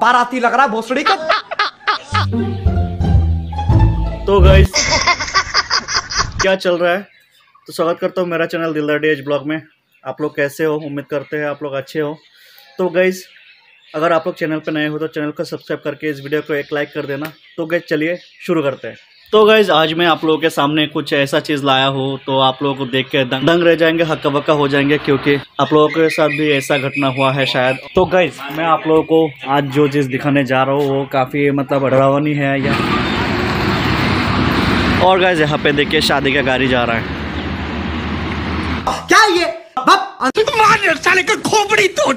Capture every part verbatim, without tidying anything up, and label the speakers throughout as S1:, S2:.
S1: बाराती लग रहा है भोसड़ी का।
S2: तो गाइस क्या चल रहा है, तो स्वागत करता हूँ मेरा चैनल दिलदार डी एच ब्लॉग में। आप लोग कैसे हो, उम्मीद करते हैं आप लोग अच्छे हो। तो गाइस अगर आप लोग चैनल पर नए हो तो चैनल को सब्सक्राइब करके इस वीडियो को एक लाइक कर देना। तो गाइस चलिए शुरू करते हैं। तो गाइज आज मैं आप लोगों के सामने कुछ ऐसा चीज़ लाया हूँ, तो आप लोगों को देख के दंग दंग रह जाएंगे, हक्का बक्का हो जाएंगे, क्योंकि आप लोगों के साथ भी ऐसा घटना हुआ है शायद। तो गाइज मैं आप लोगों को आज जो चीज़ दिखाने जा रहा हूँ वो काफ़ी मतलब डरावनी है या और गाइज यहाँ पे देखिए शादी का गाड़ी जा रहा है।
S1: क्या ये साले का खोपड़ी तोड़।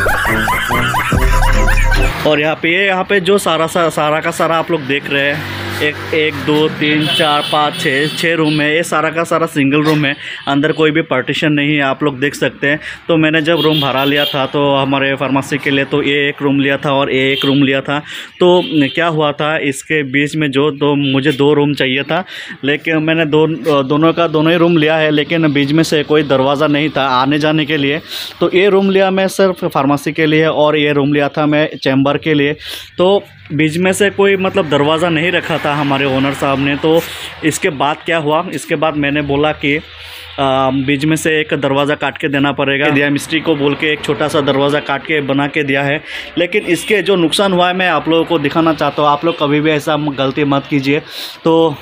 S2: और यहाँ पे ये यहाँ पे जो सारा सा, सारा का सारा आप लोग देख रहे हैं, एक एक दो तीन चार पाँच छः छः रूम है। ये सारा का सारा सिंगल रूम है, अंदर कोई भी पार्टीशन नहीं है, आप लोग देख सकते हैं। तो मैंने जब रूम भाड़ा लिया था तो हमारे फार्मेसी के लिए, तो ये एक रूम लिया था और ये एक रूम लिया था। तो क्या हुआ था, इसके बीच में जो दो मुझे दो रूम चाहिए था, लेकिन मैंने दो दोनों का दोनों ही रूम लिया है, लेकिन बीच में से कोई दरवाज़ा नहीं था आने जाने के लिए। तो ये रूम लिया मैं सिर्फ फार्मेसी के लिए और ये रूम लिया था मैं चैम्बर के लिए। तो बीच में से कोई मतलब दरवाज़ा नहीं रखा था हमारे ओनर साहब ने। तो इसके बाद क्या हुआ, इसके बाद मैंने बोला कि आ, बीच में से एक दरवाज़ा काट के देना पड़ेगा। दिया मिस्त्री को बोल के एक छोटा सा दरवाज़ा काट के बना के दिया है, लेकिन इसके जो नुकसान हुआ है मैं आप लोगों को दिखाना चाहता हूँ। आप लोग कभी भी ऐसा गलती मत कीजिए। तो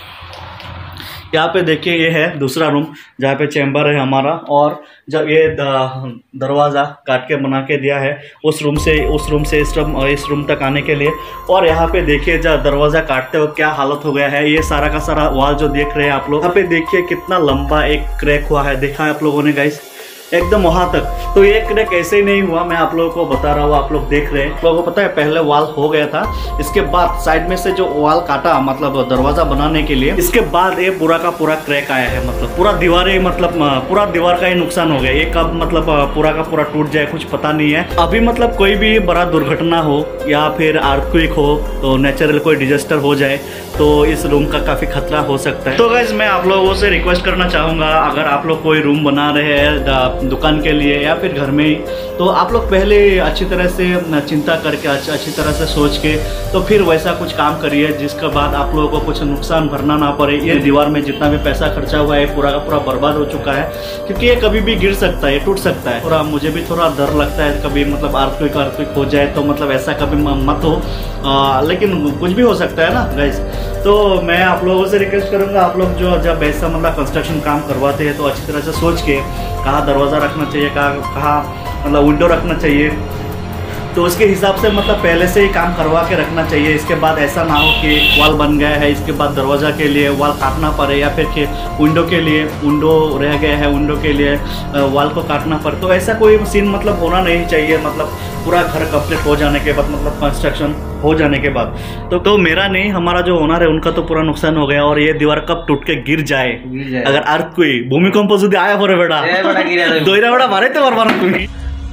S2: यहाँ पे देखिए ये है दूसरा रूम जहाँ पे चैम्बर है हमारा, और जब ये दरवाज़ा काट के बना के दिया है उस रूम से उस रूम से इस रूम इस रूम तक आने के लिए। और यहाँ पे देखिए जब दरवाज़ा काटते हो क्या हालत हो गया है। ये सारा का सारा वॉल जो देख रहे हैं आप लोग, यहाँ पे देखिए कितना लंबा एक क्रैक हुआ है, देखा है आप लोगों ने गाइस, एकदम वहां तक। तो ये क्रैक ऐसे ही नहीं हुआ, मैं आप लोगों को बता रहा हूँ, आप लोग देख रहे हैं। आप लोगों को पता है पहले वॉल हो गया था, इसके बाद साइड में से जो वॉल काटा मतलब दरवाजा बनाने के लिए, इसके बाद ये पूरा का पूरा क्रैक आया है। मतलब पूरा दीवार ही मतलब पूरा दीवार का ही नुकसान हो गया। ये कब मतलब पूरा का पूरा टूट जाए कुछ पता नहीं है। अभी मतलब कोई भी बड़ा दुर्घटना हो या फिर अर्थक्वेक हो, तो नेचुरल कोई डिजास्टर हो जाए, तो इस रूम का काफी खतरा हो सकता है। तो गाइस मैं आप लोगों से रिक्वेस्ट करना चाहूंगा, अगर आप लोग कोई रूम बना रहे हैं दुकान के लिए या फिर घर में ही, तो आप लोग पहले अच्छी तरह से चिंता करके अच्छी तरह से सोच के तो फिर वैसा कुछ काम करिए जिसके बाद आप लोगों को कुछ नुकसान भरना ना पड़े। ये दीवार में जितना भी पैसा खर्चा हुआ है पूरा का पूरा बर्बाद हो चुका है, क्योंकि ये कभी भी गिर सकता है, टूट सकता है। थोड़ा मुझे भी थोड़ा डर लगता है कभी मतलब अर्थक्वेक अर्थक्वेक हो जाए, तो मतलब ऐसा कभी मत हो, आ, लेकिन कुछ भी हो सकता है ना गाइस। तो मैं आप लोगों से रिक्वेस्ट करूंगा, आप लोग जो जब ऐसा मतलब कंस्ट्रक्शन काम करवाते हैं तो अच्छी तरह से सोच के कहाँ दरवाज़ा रखना चाहिए, कहाँ कहाँ मतलब विंडो रखना चाहिए, तो उसके हिसाब से मतलब पहले से ही काम करवा के रखना चाहिए। इसके बाद ऐसा ना हो कि वॉल बन गया है, इसके बाद दरवाज़ा के लिए वॉल काटना पड़े, या फिर कि विंडो के लिए विंडो रह गया है, विंडो के लिए वॉल को काटना पड़े। तो ऐसा कोई सीन मतलब होना नहीं चाहिए। मतलब पूरा घर कंप्लीट हो जाने के बाद, मतलब कंस्ट्रक्शन हो जाने के बाद, तो तो मेरा नहीं, हमारा जो ओनर है उनका तो पूरा नुकसान हो गया। और ये दीवार कब टूट के गिर जाए, अगर अर्थ कोई भूमिकंप जो आया हो बेटा दोहरा बड़ा मारे तो बार तुम्हें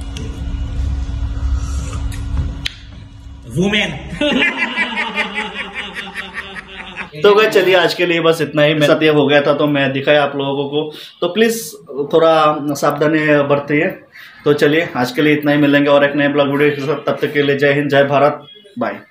S2: तो गए चलिए आज के लिए बस इतना ही। मेरे साथ ये हो गया था तो मैं दिखाया आप लोगों को, तो प्लीज़ थोड़ा सावधानी बरतिए। तो चलिए आज के लिए इतना ही, मिलेंगे और एक नए ब्लॉग वीडियो के साथ। तब तक के लिए जय हिंद, जय भारत, बाय।